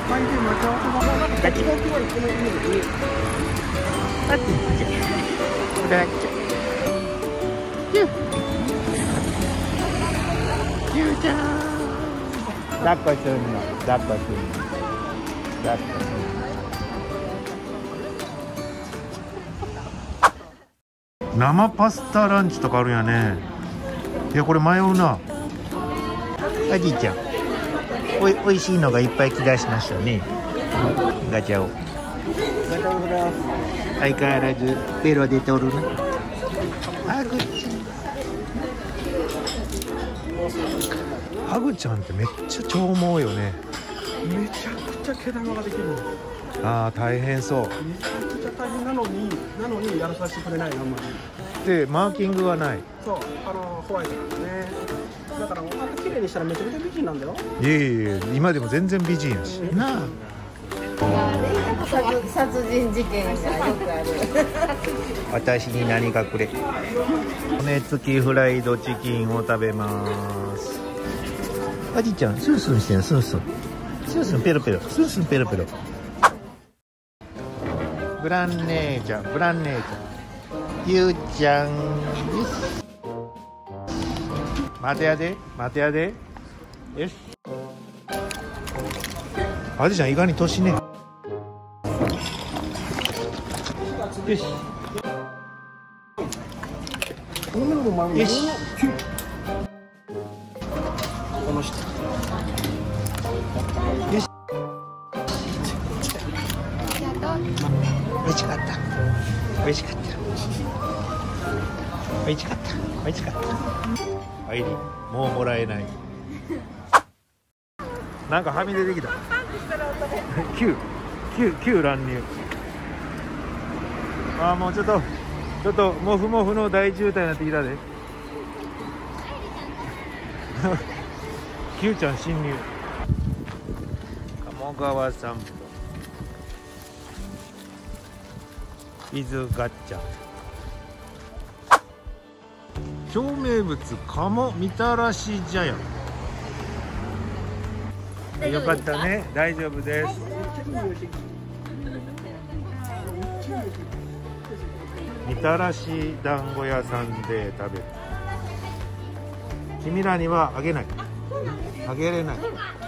抱っこするの、抱っこするの、抱っこするの。生パスタランチとかあるんやね。いや、これ迷うな。おじいちゃん、おいしいのがいっぱい来だしましたね。ガチャを。相変わらずベロで取るな。ハグちゃんってめっちゃ長毛よね。 めちゃくちゃ毛玉ができる。 ああ、大変そう。 めちゃくちゃ大変なのにやらさせてくれないのあんまり。 で、マーキングはない。 そう、ホワイトなんですね。だから、綺麗にしたらめちゃめちゃ美人なんだよ。 いえいえ、今でも全然美人やし。なあ。 殺人事件がよくある。 私に何かくれ。骨付きフライドチキンを食べます。おじいちゃん、スンスンしてる、スンスン。スンスンペロペロ、スンスンペロペロ。ブラン姉ちゃん、ブラン姉ちゃん。ゆうちゃんです。待てやで、待てやで。よし。あじちゃん、意外に年ね。よし。よし。 この人。 よし。美味しかった。美味しかった。美味しかった。美味しかった。はい、もうもらえない。なんかはみ出てきた。9乱入。ああ、もうちょっとモフモフの大渋滞になってきたで。Q ちゃん侵入。鴨川散歩。伊豆ガッチャ。町名物鴨みたらし茶屋。よかったね、大丈夫です。みたらし団子屋さんで食べる。君らにはあげない。あげれない。